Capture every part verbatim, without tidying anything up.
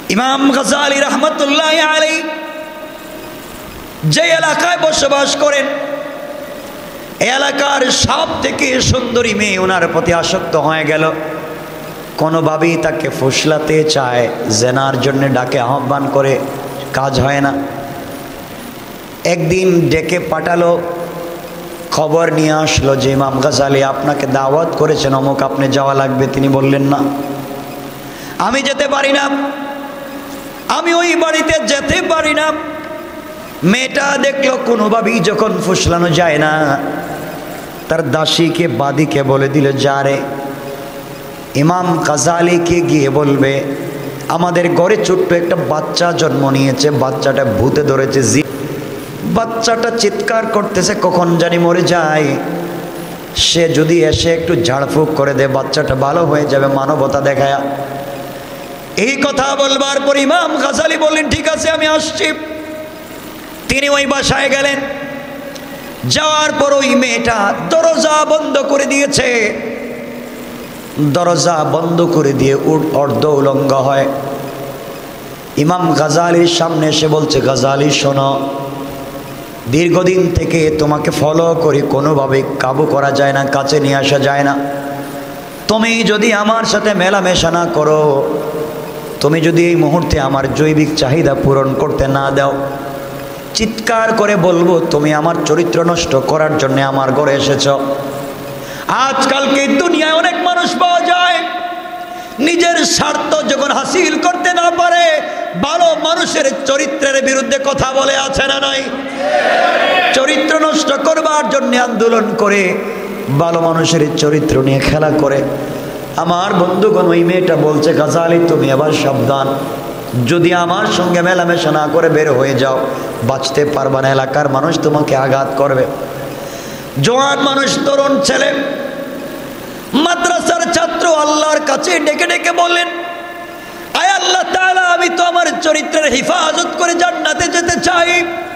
ইমাম গাজ্জালী রাহমাতুল্লাহি আলাইহি যে এলাকায় বসবাস করেন, এলাকার সব থেকে সুন্দরী মেয়ে ওনার প্রতি আসক্ত হয়ে গেল। কোনোভাবেই তাকে ফুসলাতে চায়, জেনার জন্য ডাকে, আহ্বান করে, কাজ হয় না। একদিন ডেকে পাঠালো, খবর নিয়ে আসলো যে ইমাম গাজ্জালী আপনাকে দাওয়াত করেছেন, অমুক, আপনি যাওয়া লাগবে। তিনি বললেন না, আমি যেতে পারি না, আমি ওই বাড়িতে যেতে পারি না। মেয়েটা দেখলো কোনোভাবেই যখন ফুসলানো যায় না, তার দাসীকে বাদীকে বলে দিল, যা রে ইমাম গাজ্জালীকে গিয়ে বলবে আমাদের ঘরে ছোট্ট একটা বাচ্চা জন্ম নিয়েছে, বাচ্চাটা ভূতে ধরেছে, জি বাচ্চাটা চিৎকার করতেছে, কখন জানি মরে যায়। সে যদি এসে একটু ঝাড়ফুঁক করে দেয়, বাচ্চাটা ভালো হয়ে যাবে, মানবতা দেখায়। এই কথা বলবার পর ইমাম গাজ্জালী বললেন, ঠিক আছে আমি আসছি। তিনি ওই বাসায় গেলেন। যাওয়ার পর ওই মেয়েটা দরজা বন্ধ করে দিয়েছে। দরজা বন্ধ করে দিয়ে অর্ধ উলঙ্গ হয়। ইমাম গাজ্জালীর সামনে এসে বলছে, গাজ্জালী শোনো, দীর্ঘদিন থেকে তোমাকে ফলো করি, কোনোভাবে কাবু করা যায় না, কাছে নিয়ে আসা যায় না। তুমি যদি আমার সাথে মেলামেশা না করো, তুমি যদি এই মুহূর্তে আমার জৈবিক চাহিদা পূরণ করতে না দাও, চিৎকার করে বলবো তুমি আমার চরিত্র নষ্ট করার জন্য আমার ঘরে এসেছ। আজকালকে দুনিয়ায় অনেক মানুষ পাওয়া যায়, নিজের স্বার্থ যখন হাসিল করতে না পারে, ভালো মানুষের চরিত্রের বিরুদ্ধে কথা বলে, আছে না নাই? চরিত্র নষ্ট করবার জন্য আন্দোলন করে, ভালো মানুষের চরিত্র নিয়ে খেলা করে। আমার বন্ধুগণ, ওই মেয়েটা বলছে, গাজ্জালী তুমি আবার সাবধান, যদি আমার সঙ্গে মেলামেশা না করে বের হয়ে যাও, বাঁচতে পারবা না, এলাকার মানুষ তোমাকে আঘাত করবে। জওয়ান মানুষ, তরুণ ছেলে, মাদ্রাসার ছাত্র, আল্লাহর কাছে ডেকে ডেকে বললেন, আয় আল্লাহ তাআলা, আমি তো আমার চরিত্রের হেফাজত করে জান্নাতে যেতে চাই।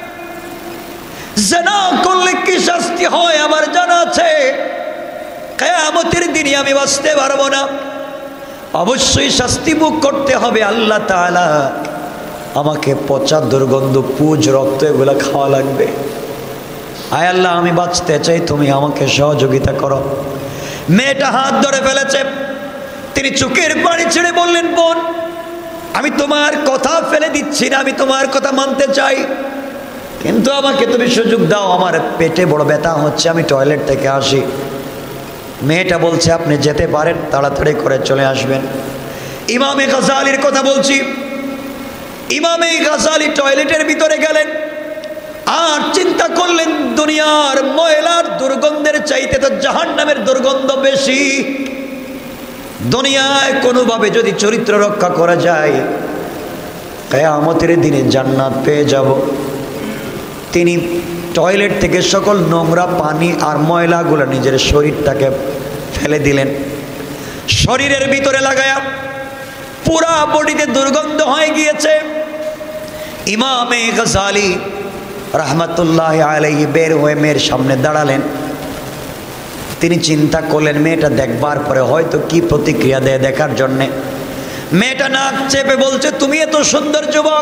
জিনা করলে কি শাস্তি হয় আমার জানা আছে, কিয়ামতের দিনে আমি বাঁচতে পারবো না, অবশ্যই শাস্তি ভোগ করতে হবে। আল্লাহ তাআলা আমাকে পচা, দুর্গন্ধ, পুজ, রক্ত এগুলো খাওয়া লাগবে। আয় আল্লাহ, আমি বাঁচতে চাই, তুমি আমাকে সহযোগিতা করো। মেয়েটা হাত ধরে ফেলেছে। তিনি চোখের পানি ছেড়ে বললেন, বোন, আমি তোমার কথা ফেলে দিচ্ছি না, আমি তোমার কথা মানতে চাই, কিন্তু আমাকে তুমি সুযোগ দাও, আমার পেটে বড় ব্যথা হচ্ছে, আমি টয়লেট থেকে আসি। মেয়েটা বলছে, আপনি যেতে পারেন, তাড়াতাড়ি করে চলে আসবেন। ইমামে গাজ্জালীর কথা বলছি। ইমামে গাজ্জালী টয়লেটের ভিতরে গেলেন আর চিন্তা করলেন, দুনিয়ার ময়লার দুর্গন্ধের চাইতে তো জাহান্নামের দুর্গন্ধ বেশি। দুনিয়ায় কোনোভাবে যদি চরিত্র রক্ষা করা যায়, কিয়ামতের দিনে জান্নাত পেয়ে যাব। তিনি টয়লেট থেকে সকল নোংরা পানি আর ময়লাগুলো নিজের শরীরটাকে ফেলে দিলেন। শরীরের ভিতরে লাগায়া পুরা বডিতে দুর্গন্ধ হয়ে গিয়েছে। ইমামে গাজ্জালী রাহমাতুল্লাহি আলাইহি বের হয়ে মেয়ের সামনে দাঁড়ালেন। তিনি চিন্তা করলেন, মেয়েটা দেখবার পরে হয়তো কি প্রতিক্রিয়া দেয় দেখার জন্যে। মেয়েটা নাক চেপে বলছে, তুমি এত সুন্দর যুবক,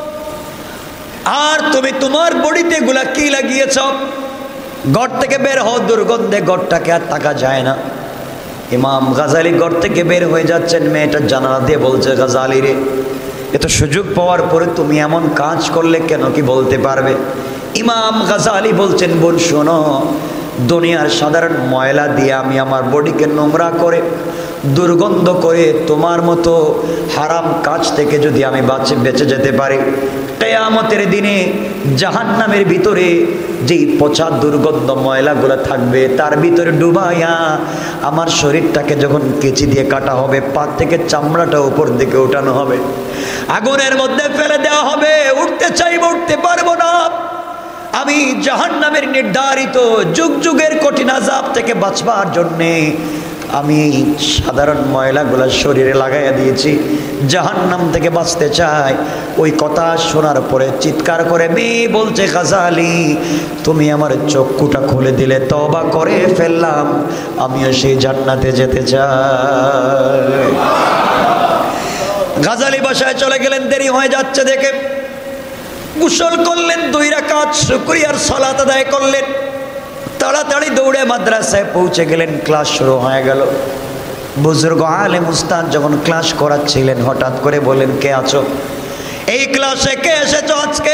আর তুমি তোমার বডিতে এগুলা কি লাগিয়েছ? ঘর থেকে বের হও, দুর্গন্ধে ঘরটাকে আর থাকা যায় না। ইমাম গাজ্জালী ঘর থেকে বের হয়ে যাচ্ছেন, মেয়েটা জানালা দিয়ে বলছে, গাজ্জালী রে, এত সুযোগ পাওয়ার পরে তুমি এমন কাজ করলে কেন, কি বলতে পারবে? ইমাম গাজ্জালী বলছেন, বোন শোনো, দুনিয়ার সাধারণ ময়লা দিয়ে আমি আমার বডিকে নোংরা করে, দুর্গন্ধ করে, তোমার মতো হারাম কাজ থেকে যদি আমি বাঁচে বেঁচে যেতে পারি, কিয়ামতের দিনে জাহান্নামের ভিতরে যেই পচা দুর্গন্ধ ময়লাগুলো থাকবে, তার ভিতরে ডুবাইয়া আমার শরীরটাকে যখন কেচি দিয়ে কাটা হবে, পা থেকে চামড়াটা উপর দিকে উঠানো হবে, আগুনের মধ্যে ফেলে দেওয়া হবে, উঠতে চাইব উঠতে পারবো না। আমি জাহান্নামের নির্ধারিত যুগ যুগের কঠিন আযাব থেকে বাঁচবার জন্যে আমি সাধারণ ময়লাগুলো শরীরে লাগাইয়া দিয়েছি, জাহান্নাম থেকে বাঁচতে চাই। ওই কথা শোনার পরে চিৎকার করে মেয়ে বলছে, গাজ্জালী তুমি আমার চক্ষুটা খুলে দিলে, তওবা করে ফেললাম, আমিও সেই জান্নাতে যেতে চাই। গাজালি বাসায় চলে গেলেন, দেরি হয়ে যাচ্ছে দেখে গোসল করলেন, দুই রাকাত শুকরিয়ার সালাত আদায় করলেন, তাড়াতাড়ি দৌড়ে মাদ্রাসায় পৌঁছে গেলেন। ক্লাস শুরু হয়ে গেল। বুজুর্গ আলেম উস্তাদ যখন ক্লাস করাচ্ছিলেন হঠাৎ করে বললেন, কে আছো এই ক্লাসে? কে এসেছো আজকে?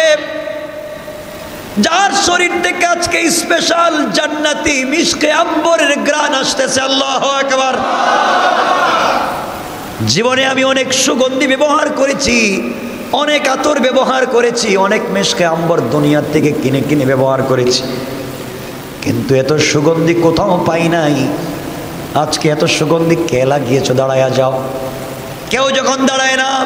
যার শরীর থেকে আজকে স্পেশাল জান্নাতি মিশকে আম্বরের গ্রান আসতেছে। আল্লাহু আকবার। জীবনে আমি অনেক সুগন্ধি ব্যবহার করেছি, অনেক আতর ব্যবহার করেছি, অনেক মিশকে আম্বর দুনিয়ার থেকে কিনে কিনে ব্যবহার করেছি, কিন্তু এত সুগন্ধি কোথাও পাই নাই। আজকে এত সুগন্ধি কে লাগিয়েছো? দাঁড়ায়া যাও। কেউ যখন দাঁড়ায় না,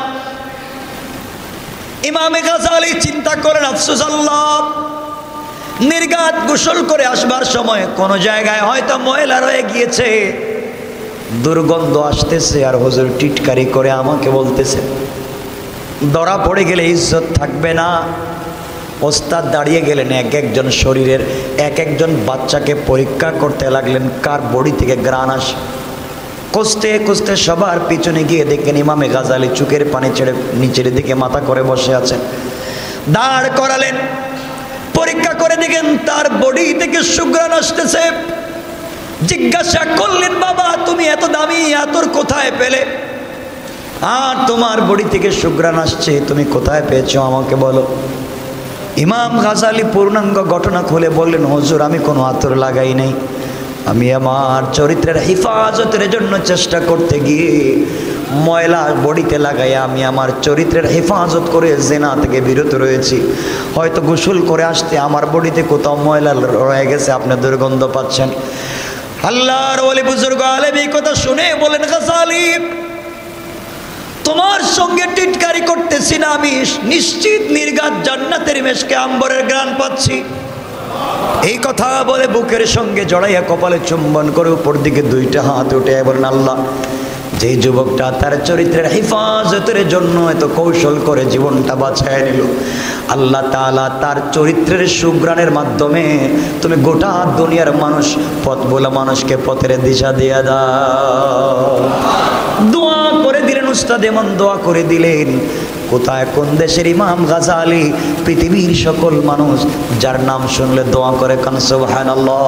ইমামে গাজালি চিন্তা করেন, আফসোস আল্লাহ, নির্ঘাত গোসল করে আসবার সময় কোন জায়গায় হয়তো ময়লা রয়ে গিয়েছে, দুর্গন্ধ আসতেছে, আর হুজুর টিটকারি করে আমাকে বলতেছে ধরা পড়ে গেলে ইজ্জত থাকবে না। ওস্তাদ দাঁড়িয়ে গেলেন, এক একজন শরীরের এক একজন বাচ্চাকে পরীক্ষা করতে লাগলেন কার বডি থেকে ঘ্রাণ আসে। কষতে কষতে সবার পিছনে গিয়ে দেখেন ইমামে গাজালি চোখের পানি ছেড়ে নিচের দিকে মাথা করে বসে আছেন। দাঁড় করালেন, পরীক্ষা করে দেখেন তার বডি থেকে সুঘ্রাণ আসতেছে। জিজ্ঞাসা করলেন, বাবা তুমি এত দামি আতর কোথায় পেলে? আর তোমার বডি থেকে সুঘ্রাণ আসছে, তুমি কোথায় পেয়েছো আমাকে বলো। ইমাম গাজালি পূর্ণাঙ্গ ঘটনা খুলে বললেন, হুজুর আমি কোনো আতর লাগাই নাই, আমি আমার চরিত্রের হেফাজতের জন্য চেষ্টা করতে গিয়ে ময়লা বডিতে লাগাই আমি আমার চরিত্রের হেফাজত করে জেনা থেকে বিরত রয়েছি। হয়তো গোসল করে আসতে আমার বডিতে কোথাও ময়লা রয়ে গেছে, আপনি দুর্গন্ধ পাচ্ছেন। আল্লাহর ওলি বুজুর্গ আলেম এই কথা শুনে বলেন, গাজালি তোমার সঙ্গে টিটকারি করতেছি না, আমি নিশ্চিত নির্ঘাত জান্নাতের মেশকে আম্বরের ঘ্রাণ পাচ্ছি। এই কথা বলে বুকের সঙ্গে জড়াইয়া কপালে চুম্বন করে উপর দিকে দুইটা হাত উঠে বলেন, আল্লাহ যে যুবকটা তার চরিত্রের হেফাজতের জন্য এত কৌশল করে জীবনটা বাঁচায় নিল, আল্লাহ তাআলা তার চরিত্রের সুঘ্রাণের মাধ্যমে তুমি গোটা দুনিয়ার মানুষ পথ বলা মানুষকে পথের দিশা দিয়ে দাও। দোয়া করে দিলেন উস্তাদ, এমন দোয়া করে দিলেন কোথায় কোন দেশের ইমাম গাজালি পৃথিবীর সকল মানুষ যার নাম শুনলে দোয়া করে কান সুবহানাল্লাহ।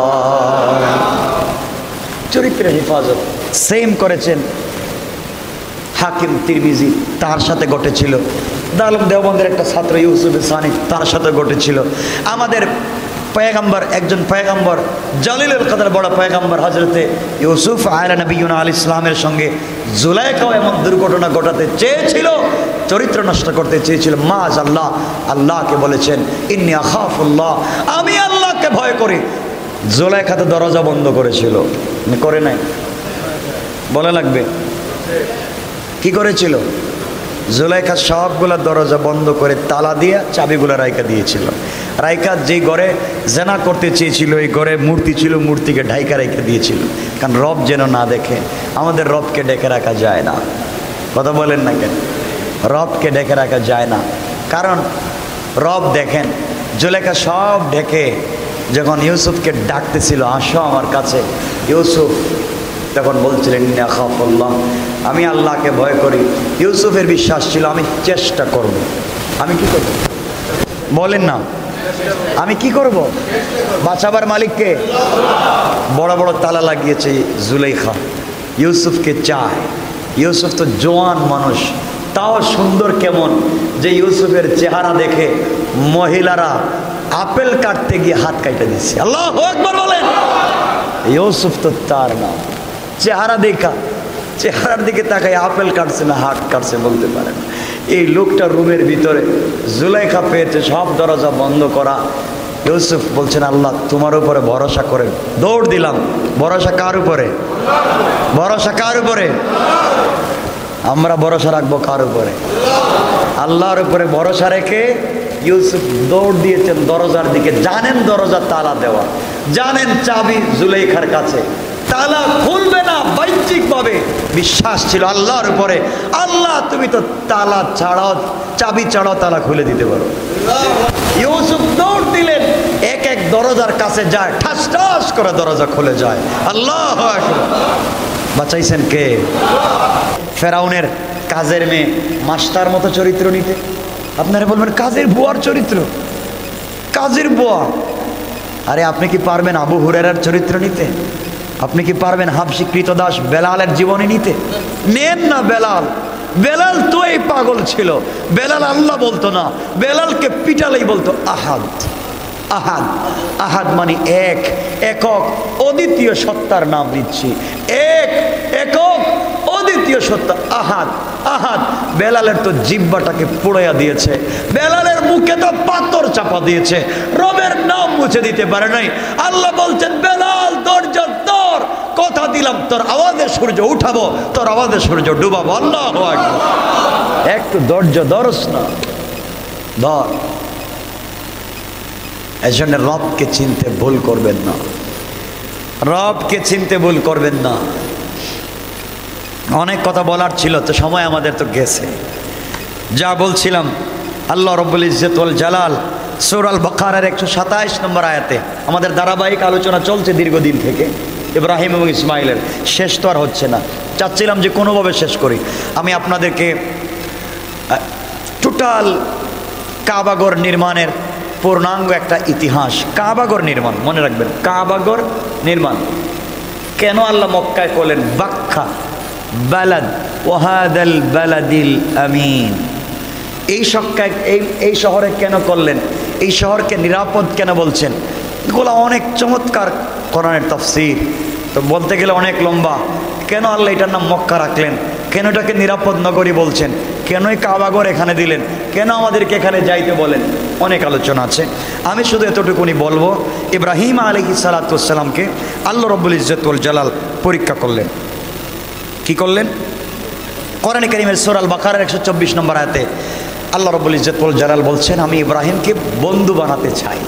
চরিত্রের হেফাজত সেম করেছেন হাকিম তিরমিজি, তার সাথে ঘটেছিল। দারুল দেওবন্দের একটা ছাত্র ইউসুফ সানি, তার সাথে ঘটেছিল। আমাদের পয়গম্বর, একজন পয়গম্বর জালিলুল কদর বড় পয়গম্বর হযরতে ইউসুফ আলা নবিয়ুনা আলাইহিস সালামের সঙ্গে জুলাইখাও এমন দুর্ঘটনা ঘটাতে চেয়েছিল, চরিত্র নষ্ট করতে চেয়েছিল। মাআযাল্লাহ, আল্লাহকে বলেছেন ইন্নী আখাফুল্লাহ, আমি আল্লাহকে ভয় করি। জুলাইখা তো দরজা বন্ধ করেছিল, করে নাই? বলা লাগবে কি করেছিল? জুলাইখা সবগুলা দরজা বন্ধ করে তালা দিয়ে চাবিগুলা রাইকা দিয়েছিল। রাইকা যেই ঘরে জেনা করতে চেয়েছিল এই ঘরে মূর্তি ছিল, মূর্তিকে ঢাইকা রেখে দিয়েছিল, কারণ রব যেন না দেখে। আমাদের রবকে ডেকে রাখা যায় না, কথা বলেন না কেন? রবকে ডেকে রাখা যায় না, কারণ রব দেখেন। জুলাইখা সব ডেকে যখন ইউসুফকে ডাকতেছিল, আসো আমার কাছে, ইউসুফ তখন বলছিলেন আখাফুল্লাহ, আমি আল্লাহকে ভয় করি। ইউসুফের বিশ্বাস ছিল আমি চেষ্টা করব। আমি কি করব বলেন না? আমি কি করব? বাঁচাবার মালিককে। বড় বড় তালা লাগিয়েছে জুলাইখা, ইউসুফকে চায়। ইউসুফ তো জোয়ান মানুষ, তাও সুন্দর কেমন যে ইউসুফের চেহারা দেখে মহিলারা আপেল কাটতে গিয়ে হাত কাটে দিচ্ছে। আল্লাহু আকবার বলেন। ইউসুফ তো তার না, চেহারা দেখা, চেহারার দিকে তাকায় আপেল কাটছে না হাত কাটছে বলতে পারে না। এই লোকটা রুমের ভিতরে, জুলাইখা পেয়েছে সব দরজা বন্ধ করা। ইউসুফ বলছেন আল্লাহ তোমার উপরে ভরসা করে দৌড় দিলাম। ভরসা কার উপরে? ভরসা কার উপরে? আমরা ভরসা রাখবো কার উপরে? আল্লাহর উপরে ভরসা রেখে ইউসুফ দৌড় দিয়েছেন দরজার দিকে। জানেন দরজা তালা দেওয়া, জানেন চাবি জুলাইখার কাছে, তালা খুলবে না বাহ্যিক ভাবে। বিশ্বাস ছিল আল্লাহর উপরে, আল্লাহ তুমি তো তালা ছাড়াও, চাবি ছাড়াও তালা খুলে দিতে পারো। ইউসুফ দৌড় দিলেন, এক এক দরজার কাছে যায়, ঠাস ঠাস করে দরজা খুলে যায়। আল্লাহু আকবার। বাঁচাইছেন কে? ফেরাউনের কাজের মেয়ে মাস্টার মতো চরিত্র নিতে। আপনারা বলবেন কাজের বুয়ার চরিত্র, কাজের বুয়া। আরে আপনি কি পারবেন আবু হুরায়রার চরিত্র নিতে? আপনি কি পারবেন হাবশী কৃতদাস বেলালের জীবনী নিতে? নেন না বেলাল। বেলাল তো এই পাগল ছিল। বেলাল আল্লাহ বলতো না, বেলালকে পিটালেই বলতো আহাদ আহাদ। আহাদ মানে এক, একক অদ্বিতীয় সত্তার নাম নিচ্ছি। এক, একক অদ্বিতীয় সত্তা আহাদ আহাদ। বেলালের তো জিহ্বাটাকে পোড়াইয়া দিয়েছে, বেলালের মুখে তো পাথর চাপা দিয়েছে, রবের নাম মুছে দিতে পারে নাই। আল্লাহ বলছেন বেলাল দরজা তোর, কথা দিলাম তোর আওয়াজে সূর্য উঠাবো, তোর আওয়াজে সূর্য ডুবাবো। আল্লাহু আকবার। একটু ধৈর্য ধরস না, ধর। এই জন্য রবকে চিনতে ভুল করবেন না, রবকে চিনতে ভুল করবেন না। অনেক কথা বলার ছিল, তো সময় আমাদের তো গেছে। যা বলছিলাম, আল্লাহ রব্বুল ইজ্জত ওয়াল জালাল সূরা আল বাকারার একশো সাতাইশ নম্বর আয়াতে আমাদের ধারাবাহিক আলোচনা চলছে দীর্ঘদিন থেকে ইব্রাহিম এবং ইসমাইলের। শেষ তো আর হচ্ছে না, চাচ্ছিলাম যে কোনোভাবে শেষ করি। আমি আপনাদেরকে টোটাল কাবাগর নির্মাণের পূর্ণাঙ্গ একটা ইতিহাস, কাবাগর নির্মাণ মনে রাখবেন, কাবাগর নির্মাণ কেন আল্লাহ মক্কায় করলেন, বাক্কা বালাদ ওয়াহাদাল বালাদিল আমিন। এই সক্কায় এই এই শহরে কেন করলেন, এই শহরকে নিরাপদ কেন বলছেন, এগুলো অনেক চমৎকার কোরআনের তাফসীর, তো বলতে গেলে অনেক লম্বা। কেন আল্লাহ এটার নাম মক্কা রাখলেন, কেন এটাকে নিরাপদ নগরী বলছেন, কেনই কাবাগর এখানে দিলেন, কেন আমাদেরকে এখানে যাইতে বলেন, অনেক আলোচনা আছে। আমি শুধু এতটুকুনি বলবো, ইব্রাহিম আলাইহিস সালাতু ওয়াস সালামকে আল্লাহ রব্বুল ইজ্জত ওয়াল জালাল পরীক্ষা করলেন। কি করলেন? কোরআনে কারীমের সূরা আল বাকারার একশো চব্বিশ নম্বর আয়াতে আল্লাহ রব্বুল ইজ্জত ওয়াল জালাল বলছেন, আমি ইব্রাহিমকে বন্ধু বানাতে চাই।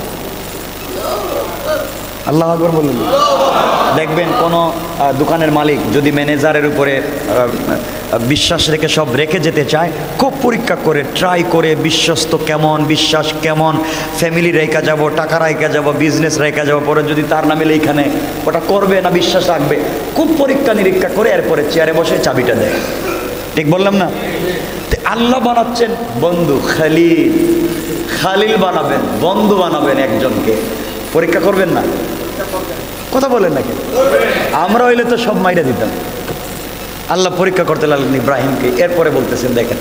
আল্লাহু আকবার বলুন। দেখবেন কোনো দোকানের মালিক যদি ম্যানেজারের উপরে বিশ্বাস রেখে সব রেখে যেতে চায়, খুব পরীক্ষা করে ট্রাই করে বিশ্বস্ত কেমন, বিশ্বাস কেমন, ফ্যামিলি রেখা যাব, টাকা রেখা যাব, বিজনেস রেখা যাব, পরে যদি তার নামে এইখানে ওটা করবে না বিশ্বাস রাখবে, খুব পরীক্ষা নিরীক্ষা করে এরপরে চেয়ারে বসে চাবিটা দেয়। ঠিক বললাম না? আল্লাহ বানাচ্ছেন বন্ধু, খালিল। খালিল বানাবেন, বন্ধু বানাবেন একজনকে, পরীক্ষা করবেন না? কথা বলেন নাকি? আমরা হইলে তো সব মাইরা দিতাম। আল্লাহ পরীক্ষা করতে লাগলেন ইব্রাহিমকে। এরপরে বলতেছেন, দেখেন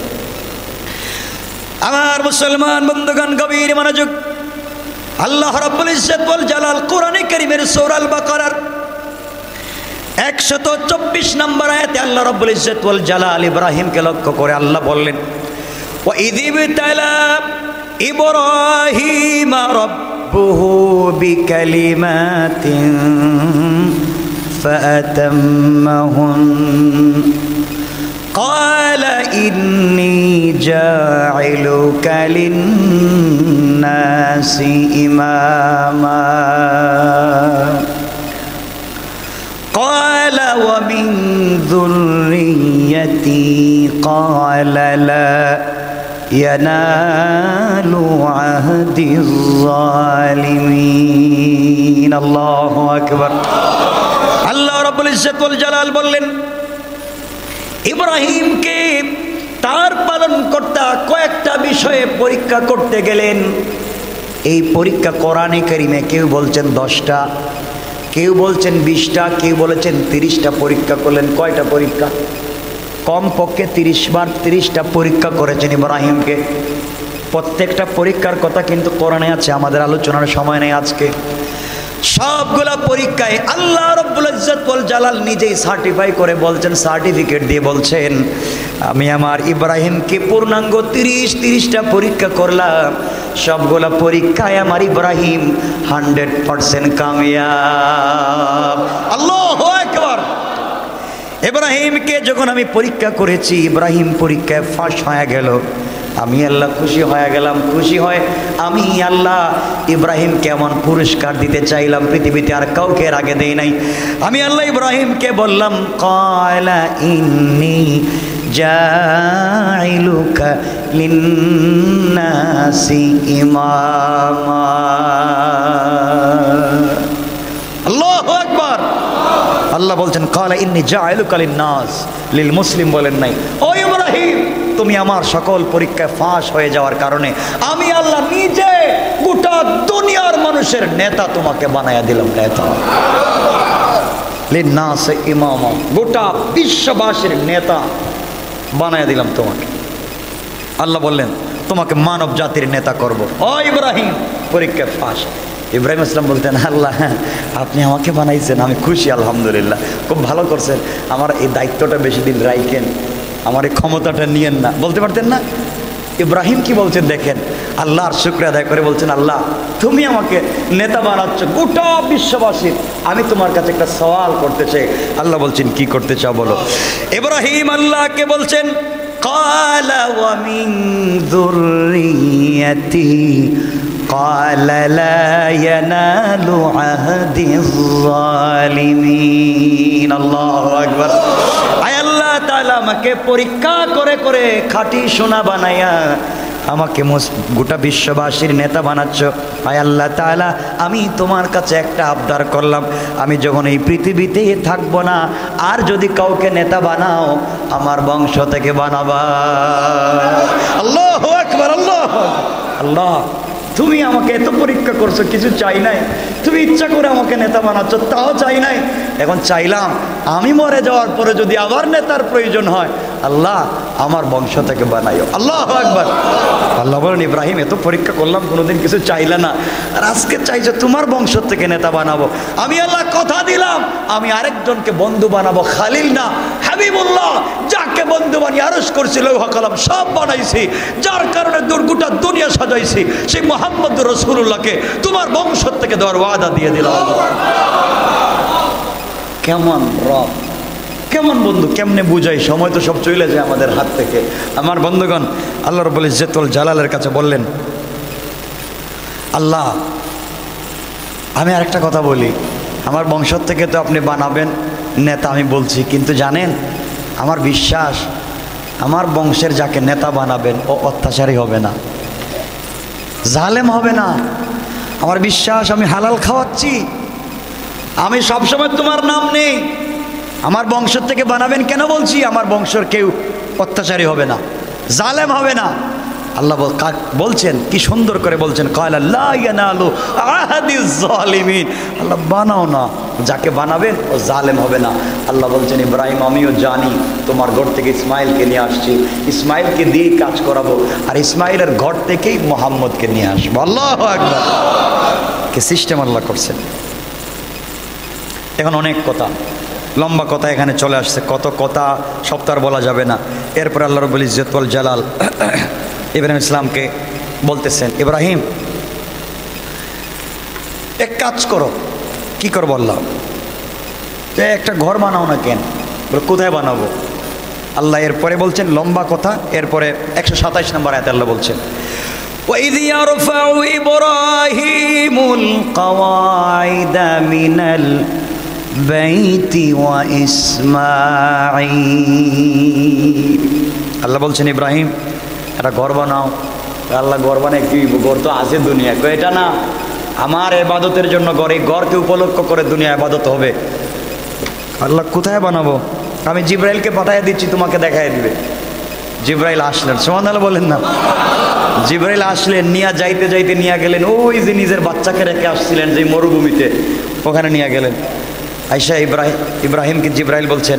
আমার মুসলমান বন্ধুগণ, গভীর মনোযোগ। আল্লাহ রাব্বুল ইজ্জত ওয়াল জালাল কোরআনে কারীমের সূরা আল বাকারার একশত চব্বিশ নম্বর আয়াতে আল্লাহ রাব্বুল ইজ্জত ওয়াল জালাল ইব্রাহিমকে লক্ষ্য করে আল্লাহ বললেন, ওয়া ইযিবতালা ইব্রাহিম রাব্বুহু বিকালিমাতিন ফাআতাম্মাহুন ক্বালা ইন্নী জাইলুকা লিন্নাসি ইমামা قال ومن ذريتي قال لا ينال عهد الظالمين الله أكبر আল্লাহ রাব্বুল ইজ্জত ওয়াল জালাল বললেন, ইব্রাহিমকে তার পালনকর্তা কয়েকটা বিষয়ে পরীক্ষা করতে গেলেন। এই পরীক্ষা কোরআনে কারীমে কেউ বলছেন দশটা, কেউ বলছেন বিশটা, কেউ বলেছেন তিরিশটা পরীক্ষা করলেন। কয়টা পরীক্ষা? কমপক্ষে তিরিশ বার তিরিশটা পরীক্ষা করেছেন ইব্রাহিমকে। প্রত্যেকটা পরীক্ষার কথা কিন্তু কোরআনে আছে, আমাদের আলোচনার সময় নেই আজকে। সবগুলা পরীক্ষায় আল্লাহ রাব্বুল ইজ্জত ওয়াল জালাল নিজেই সার্টিফাই করে বলছেন, সার্টিফিকেট দিয়ে বলছেন, আমি আমার ইব্রাহিমকে পূর্ণাঙ্গ তিরিশ তিরিশটা পরীক্ষা করলাম, সবগুলা পরীক্ষায় আমার ইব্রাহিম হান্ড্রেড পার্সেন্ট কামিয়াব। আল্লাহু আকবার। ইব্রাহিমকে যখন আমি পরীক্ষা করেছি, ইব্রাহিম পরীক্ষায় ফাঁস হয়ে গেল, আমি আল্লাহ খুশি হয়ে গেলাম। খুশি হয় আমি আল্লাহ ইব্রাহিম কেমন পুরস্কার দিতে চাইলাম, পৃথিবীতে আর কাউকে এর আগে দেই নাই। আমি আল্লাহ ইব্রাহিমকে বললাম, ক্বালা ইন্নী জাইলুকা লিন্নাসি ইমামা। আল্লাহু আকবার। আল্লাহ বলছেন, ক্বালা ইন্নী জাইলুকা লিন্নাস, লিল মুসলিম বলেন নাই। ও ইব্রাহিম, ইব্রাহিম, তুমি আমার সকল পরীক্ষায় ফাঁস হয়ে যাওয়ার কারণে আমি আল্লাহ নিজে গোটা দুনিয়ার মানুষের নেতা তোমাকে বানায়া দিলাম। নেতা লিন্নাস ইমামা, গোটা বিশ্ববাসীর নেতা বানায়া দিলাম তোমাকে। আল্লাহ বললেন তোমাকে মানব জাতির নেতা করব। ও ইব্রাহিম, পরীক্ষায় ফাঁস। ইব্রাহিম ইসলাম বলতেন, আল্লাহ আপনি আমাকে বানাইছেন, আমি খুশি, আলহামদুলিল্লাহ, খুব ভালো করছেন, আমার এই দায়িত্বটা বেশি দিন রাখেন, আমার এই ক্ষমতাটা নিয়েন না, বলতে পারতেন না? ইব্রাহিম কি বলছেন দেখেন, আল্লাহর শুকর আদায় করে বলছেন, আল্লাহ তুমি আমাকে নেতা বানাচ্ছ গোটা বিশ্ববাসীর, আমি তোমার কাছে একটা সওয়াল করতে চাই। আল্লাহ বলছেন কি করতে চাও বলো। ইব্রাহিম আল্লাহকে বলছেন, ক্বালা ওয়া মিন যুররিয়াতি ক্বালা লা ইয়ানালু আহদিয যালিমিন। আল্লাহু আকবার। আয় আল্লাহ তাআলা আমাকে পরীক্ষা করে করে খাঁটি সোনা বানায়া আমাকে গোটা বিশ্ববাসীর নেতা বানাচ্ছ। আয় আল্লাহ তাআলা, আমি তোমার কাছে একটা আবদার করলাম, আমি যখন এই পৃথিবীতে থাকবো না, আর যদি কাউকে নেতা বানাও আমার বংশ থেকে বানাবা। আল্লাহু আকবার, আল্লাহ আল্লাহ, তুমি আমাকে এত পরীক্ষা করছো, কিছু চাই নাই, তুমি ইচ্ছা করে আমাকে নেতা বানাচ্ছ, তাও চাই নাই, এখন চাইলাম আমি মরে যাওয়ার পরে যদি আবার নেতার প্রয়োজন হয়, আল্লাহ আমার বংশ থেকে বানাইও। আল্লাহু আকবার। আল্লাহ বলেন, ইব্রাহিম এত পরীক্ষা করলাম, কোনোদিন কিছু চাইলে না, আর আজকে চাইছো তোমার বংশ থেকে নেতা বানাবো। আমি আল্লাহ কথা দিলাম, আমি আরেকজনকে বন্ধু বানাবো, খালিল না হাবিবুল্লাহ, যাকে বন্ধু বানিয়ে আরশ করছি, লৌহ কলম সব বানাইছি, যার কারণে দুর্গুটা দুনিয়া সাজাইছি, সেই মুহাম্মদ রাসূলুল্লাহকে তোমার বংশ থেকে দেওয়ার ওয়াদা দিয়ে দিলাম। কেমন রব, কেমন বন্ধু, কেমনে বুঝাই, সময় তো সব চলে যায় আমাদের হাত থেকে। আমার বন্ধুগণ, আল্লাহ রাব্বুল ইজ্জতুল জালালের কাছে বললেন, আল্লাহ আমি আরেকটা কথা বলি, আমার বংশ থেকে তো আপনি বানাবেন নেতা, আমি বলছি, কিন্তু জানেন আমার বিশ্বাস আমার বংশের যাকে নেতা বানাবেন ও অত্যাচারী হবে না, জালেম হবে না। আমার বিশ্বাস আমি হালাল খাওয়াচ্ছি, আমি সবসময় তোমার নাম নেই, আমার বংশ থেকে বানাবেন কেন বলছি, আমার বংশের কেউ অত্যাচারী হবে না, জালেম হবে না। আল্লাহ বলছেন, কি সুন্দর করে বলছেন, ক্বালা লা ইয়ানালু আহাদিয যালিমিন। আল্লাহ বানাও না, যাকে বানাবেন ও জালেম হবে না। আল্লাহ বলছেন, ইব্রাহিম আমিও জানি তোমার ঘর থেকে ইসমাইলকে নিয়ে আসছি, ইসমাইলকে দিয়ে কাজ করাবো, আর ইসমাইলের ঘর থেকেই মুহাম্মদকে নিয়ে আসবো। আল্লাহু আকবার। কি সিস্টেম আল্লাহ করছেন। এখন অনেক কথা, লম্বা কথা এখানে চলে আসছে, কত কথা সব তো আর বলা যাবে না। এরপর আল্লাহ রাব্বুল ইজ্জতুল জালাল ইব্রাহিম ইসলামকে বলতেছেন, ইব্রাহিম এক কাজ করো। কি করবো আল্লাহ? একটা ঘর বানাও না। কেন? বলে কোথায় বানাবো? আল্লাহ এরপরে বলছেন লম্বা কথা, এরপরে একশো সাতাইশ নম্বর আয়াতে আল্লাহ বলছেন, وَإِذْ يَرْفَعُ إِبْرَاهِيمُ الْقَوَاعِدَ مِنَ الْبَيْتِ وَإِسْمَاعِيلَ। আল্লাহ বলছেন, ইব্রাহিম একটা ঘর বানাও। আল্লাহ ঘর বানায় কি? ঘর তো আছে দুনিয়া। এটা না, আমার ইবাদতের জন্য ঘর, এই ঘরকে উপলক্ষ করে দুনিয়া ইবাদত হবে। আল্লাহ কোথায় বানাবো? আমি জিব্রাইলকে পাঠিয়ে দিচ্ছি, তোমাকে দেখাই দিবে। জিব্রাইল আসলেন, সুবহানাল্লাহ বলেন না। জিব্রাইল আসলেন, নিয়ে যাইতে যাইতে নিয়ে গেলেন ওই যে নিজের বাচ্চাকে রেখে আসছিলেন যে মরুভূমিতে, ওখানে নিয়ে গেলেন। আয়েশা ইব্রাহিম ইব্রাহিমকে জিব্রাইল বলছেন,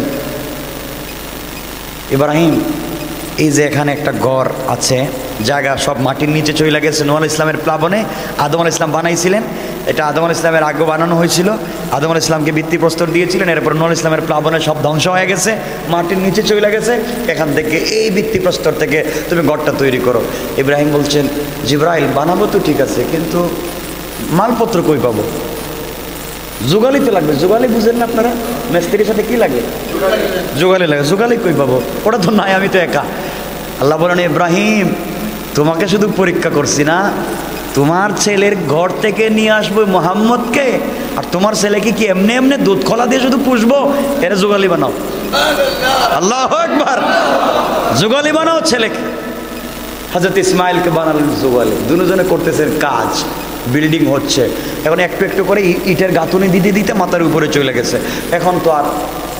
ইব্রাহিম এই যে এখানে একটা ঘর আছে, জায়গা সব মাটির নিচে চলে গেছে। নূহ আলাইহিস সালামের প্লাবনে আদম আলাইহিস সালাম বানাইছিলেন, এটা আদম আলাইহিস সালামের আগে বানানো হয়েছিল। আদম আলাইহিস সালামকে ভিত্তিপ্রস্তর দিয়েছিলেন, এরপর নূহ আলাইহিস সালামের প্লাবনে সব ধ্বংস হয়ে গেছে, মাটির নিচে চলে গেছে। এখান থেকে এই ভিত্তিপ্রস্তর থেকে তুমি ঘরটা তৈরি করো। ইব্রাহিম বলছেন, জিব্রাইল বানাবো তো ঠিক আছে, কিন্তু মালপত্র কই পাবো? জোগালি তো লাগবে। জোগালি বুঝেন না আপনারা? মিস্ত্রির সাথে কি লাগে? জোগালি লাগে। জোগালি কই পাবো? ওটা তো নাই, আমি তো একা। আল্লাহ বলেন, ইব্রাহিম তোমাকে শুধু পরীক্ষা করছি না, তোমার ছেলের ঘর থেকে নিয়ে আসবো মুহাম্মদকে, আর তোমার ছেলেকে কি এমনি এমনি দুধ খোলা দিয়ে শুধু পুষবো? এর জোগালি বানাও। আল্লাহু আকবার। জোগালি বানাও ছেলেকে। হযরত ইসমাইলকে বানালেন জোগালি। দুজনে করতেছেন কাজ, বিল্ডিং হচ্ছে। এখন একটু একটু করে ইটের গাঁথুনি দিতে দিতে মাথার উপরে চলে গেছে। এখন তো আর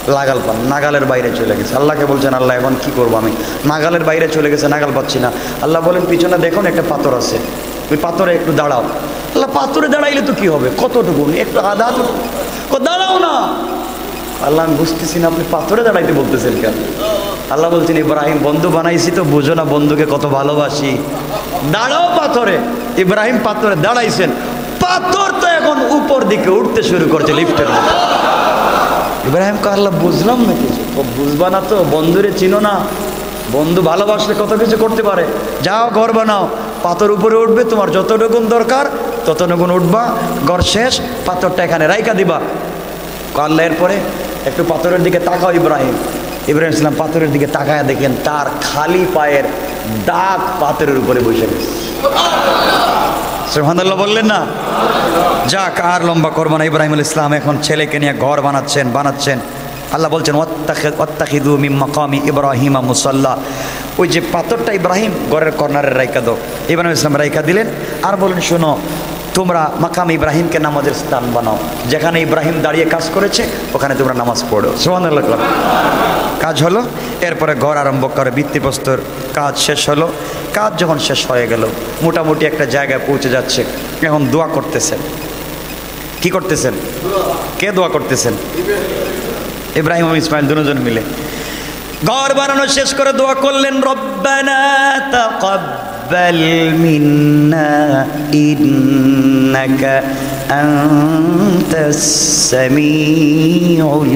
লাগাল পান, নাগালের বাইরে চলে গেছে। আল্লাহকে বলছেন আল্লাহ এখন কি করবো আমি, নাগালের বাইরে চলে গেছে, নাগাল পাচ্ছি না। আল্লাহ বলেন পিছনে দেখুন একটা পাথর আছে, ওই পাথরে একটু দাঁড়াও। আল্লাহ পাথরে দাঁড়াইলে তো কি হবে, কতটুকু, একটু আধা তো দাঁড়াও না। আল্লাহ আমি বুঝতেছি না আপনি পাথরে দাঁড়াইতে বলতেছেন কেন? আল্লাহ বলছেন ইব্রাহিম বন্ধু বানাইছি তো বুঝো না বন্ধুকে কত ভালোবাসি, দাঁড়াও পাথরে। ইব্রাহিম পাথরে দাঁড়াইছেন, পাথর তো এখন উপর দিকে উঠতে শুরু করছে লিফটের মতো। ইব্রাহিম কে আল্লাহ বুঝলাম না কিছু, বুঝবা না তো, বন্ধুরে চিনো না, বন্ধু ভালোবাসলে কত কিছু করতে পারে। যাও ঘর বানাও, পাথর উপরে উঠবে, তোমার যতটুকুন দরকার ততটুকুন উঠবা, ঘর শেষ, পাথরটা এখানে রাইকা দিবা। আল্লাহ এরপরে একটু পাথরের দিকে তাকাও ইব্রাহিম। ইব্রাহিম ইসলাম পাথরের দিকে তাকায় দেখেন তার খালি পায়ের দাগ পাথরের উপরে বসে গেছে। সুবহানাল্লাহ বললেন না? যাক আর লম্বা করবো না। ইব্রাহিম ইসলাম এখন ছেলেকে নিয়ে ঘর বানাচ্ছেন বানাচ্ছেন আল্লাহ বলছেন ওয়াত্তাখিযু মিন মাকামি ইব্রাহিমা মুসাল্লা। ওই যে পাথরটা ইব্রাহিম ঘরের কর্নারে রাইকা দাও। ইব্রাহিম ইসলাম রাইকা দিলেন আর বলেন শোনো তোমরা মাকাম ইব্রাহিমকে নামাজের স্থান বানাও, যেখানে ইব্রাহিম দাঁড়িয়ে কাজ করেছে ওখানে তোমরা নামাজ পড়ো। সুবহানাল্লাহ। কাজ হলো, এরপরে ঘর আরম্ভ করে, ভিত্তিপ্রস্তর কাজ শেষ হলো। কাজ যখন শেষ হয়ে গেল, মোটামুটি একটা জায়গায় পৌঁছে যাচ্ছে, এখন দোয়া করতেছেন। কি করতেছেন? কে দোয়া করতেছেন? ইব্রাহিম ও ইসমাইল দুজন মিলে ঘর বানানো শেষ করে দোয়া করলেন, রব্বানা তাকাব্বাল মিন্না ইন্নাকা আনতাস সামিউল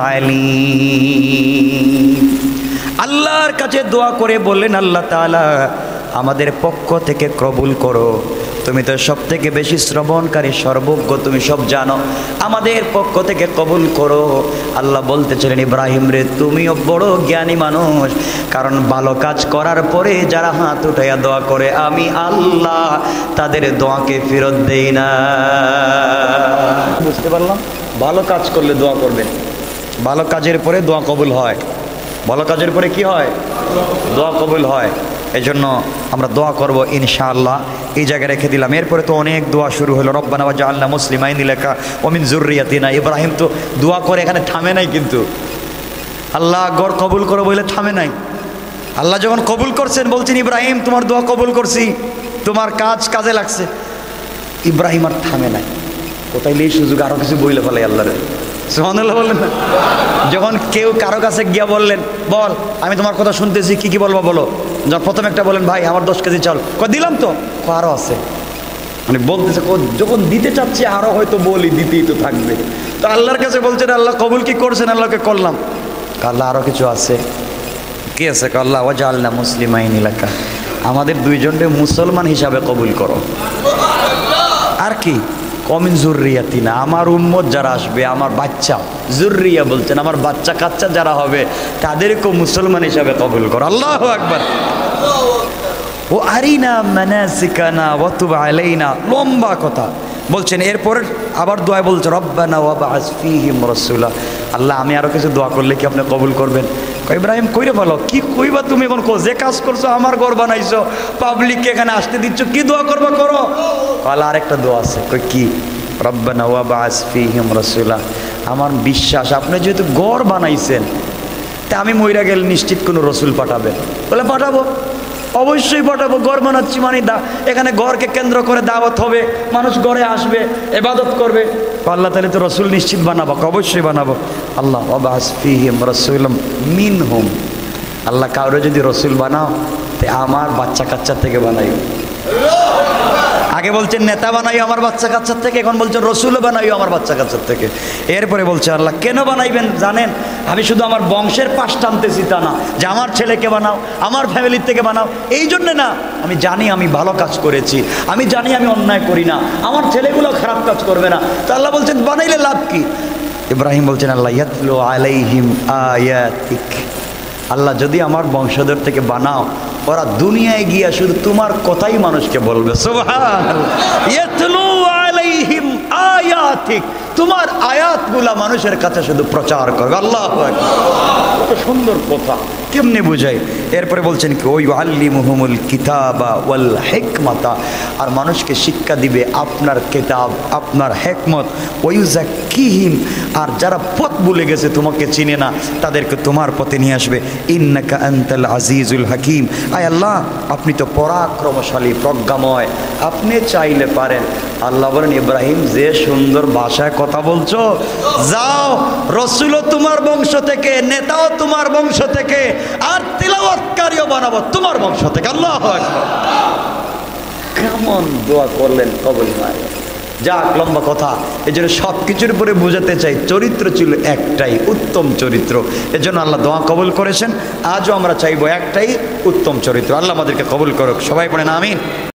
আলিম। আল্লাহর কাছে দোয়া করে বললেন আল্লাহ তাআলা আমাদের পক্ষ থেকে কবুল করো, তুমি তো সব থেকে বেশি শ্রবণকারী, সর্বজ্ঞ, তুমি সব জানো, আমাদের পক্ষ থেকে কবুল করো। আল্লাহ বলতেছিলেন ইব্রাহিম রে তুমিও বড় জ্ঞানী মানুষ, কারণ ভালো কাজ করার পরে যারা হাত উঠাইয়া দোয়া করে আমি আল্লাহ তাদের দোয়াকে ফেরত দেই না। বুঝতে পারলাম? ভালো কাজ করলে দোয়া করবেন, ভালো কাজের পরে দোয়া কবুল হয়, ভালো কাজের পরে কি হয়? দোয়া কবুল হয়। এই জন্য আমরা দোয়া করবো ইনশাআল্লাহ। এই জায়গায় রেখে দিলাম। এরপরে তো অনেক দোয়া শুরু হলো, রব্বানা ওয়াজআলনা মুসলিমাইন লাকা ওয়া মিন যুররিয়াতিনা। ইব্রাহিম তো দোয়া করে এখানে থামে নাই, কিন্তু আল্লাহ গড় কবুল করো বলে থামে নাই। আল্লাহ যখন কবুল করছেন বলছেন ইব্রাহিম তোমার দোয়া কবুল করছি, তোমার কাজ কাজে লাগছে। ইব্রাহিম আর থামে নাই, কোথায় এই সুযোগ আরো কিছু বইলে ফেলে আল্লাহরে। সুবহানাল্লাহ বললেন না? যখন কেউ কারো কাছে গিয়া বললেন বল আমি তোমার কথা শুনতেছি, কি কি বলবো বলো। যখন প্রথম একটা বলেন ভাই আমার দশ কেজি চাল, কয় দিলাম তো, আরো আছে, মানে বলতেছে যখন দিতে চাচ্ছি আরো হয়তো বলি, দিতেই তো থাকবে। তো আল্লাহর কাছে বলছেন আল্লাহ কবুল কি করছেন? আল্লাহকে করলাম। আল্লাহ আরো কিছু আছে, কি আছে? আল্লাহ ওয়াজআলনা মুসলিমাইন লাকা, আমাদের দুইজনকে মুসলমান হিসাবে কবুল করো। আর কি? কমিন যুররিয়াতিনা, আমার উম্মত যারা আসবে, আমার বাচ্চা, যুররিয়া বলছেন আমার বাচ্চা কাচ্চা যারা হবে তাদেরকেও মুসলমান হিসাবে কবুল করো। আল্লাহু আকবার। ও আরিনা মানাসিকানা ওয়া তুব আলাইনা, লম্বা কথা বলছেন। এরপর আবার দোয়া বলছে রব্বানা ওয়াবআস ফীহিম রাসূলা, আল্লাহ আমি আরো কিছু দোয়া করলে কি আপনি কবুল করবেন? ইব্রাহিম কইরে বলো, কি কইবা তুমি এখন? যে কাজ করছো, আমার ঘর বানাইছো, পাবলিককে এখানে আসতে দিচ্ছ, কি দোয়া করবা করো। আল্লাহ আরেকটা দোয়া আছে, কই কি? রব্বানা ওয়াবআস ফীহিম রাসূলা, আমার বিশ্বাস আপনি যেহেতু ঘর বানাইছেন তা আমি মইরা গেলে নিশ্চিত কোনো রসুল পাঠাবেন। বলে পাঠাবো, অবশ্যই পাঠাবো। ঘর বানাচ্ছি মানে দা এখানে ঘরকে কেন্দ্র করে দাওয়াত হবে, মানুষ ঘরে আসবে, ইবাদত করবে। আল্লাহ তাআলা তো রসুল নিশ্চিত বানাবো, অবশ্যই বানাবো। আল্লাহ ওয়াবআস ফীহিম রাসূলাম মিনহুম, আল্লাহ কাউরে যদি রসুল বানাও তে আমার বাচ্চা কাচ্চার থেকে বানাইও। আগে বলছেন নেতা বানাইও আমার বাচ্চা কাচ্চার থেকে, এখন বলছেন রসুলও বানাইও আমার বাচ্চা কাচ্চার থেকে। এরপরে বলছে আল্লাহ কেন বানাইবেন জানেন? আমি শুধু আমার বংশের পাশ টানতেছি তা না, যে আমার ছেলেকে বানাও, আমার ফ্যামিলির থেকে বানাও, এই জন্যে না। আমি জানি আমি ভালো কাজ করেছি, আমি জানি আমি অন্যায় করি না, আমার ছেলেগুলো খারাপ কাজ করবে না। তো আল্লাহ বলছেন বানাইলে লাভ কি? ইব্রাহিম বলছেন আল্লাহ ইয়াতলু আলাইহিম আয়াতিক, আল্লাহ যদি আমার বংশধর থেকে বানাও, ওরা দুনিয়ায় গিয়া শুধু তোমার কথাই মানুষকে বলবে। সুবহানাল্লাহ, ইয়াতলু আলাইহিম আয়াতিক, তোমার আয়াতগুলা মানুষের কাছে শুধু প্রচার করবে। আল্লাহু আকবার, কত সুন্দর কথা। কেমনে বুঝাই? এরপরে বলছেন কি ওই আল্লিমুহুমুল কিতাবা ওয়াল হিকমাতা, আর মানুষকে শিক্ষা দিবে আপনার কিতাব আপনার হিকমত, ওয়ুযাক্কিহিম, আর যারা পথ ভুলে গেছে তোমাকে চিনে না তাদেরকে তোমার পথে নিয়ে আসবে। ইন্নাকা আনতাল আজিজুল হাকিম, আয় আল্লাহ আপনি তো পরাক্রমশালী প্রজ্ঞাময়, আপনি চাইলে পারেন। আল্লাহ বলেন ইব্রাহিম যে সুন্দর ভাষায় কথা বলছো, যাও রসুলও তোমার বংশ থেকে, নেতাও তোমার বংশ থেকে, আর তিলাওয়াতকারীও বানাবো তোমার বংশ থেকে। আল্লাহু আকবার। কেমন দোয়া করলেন, কবুল হয়। যাক লম্বা কথা, এই জন্য সব কিছুর উপরে বোঝাতে চাই চরিত্র ছিল একটাই, উত্তম চরিত্র। এজন্য আল্লাহ দোয়া কবুল করেছেন। আজও আমরা চাইবো একটাই উত্তম চরিত্র। আল্লাহ আমাদেরকে কবুল করুক। সবাই পড়েন আমিন।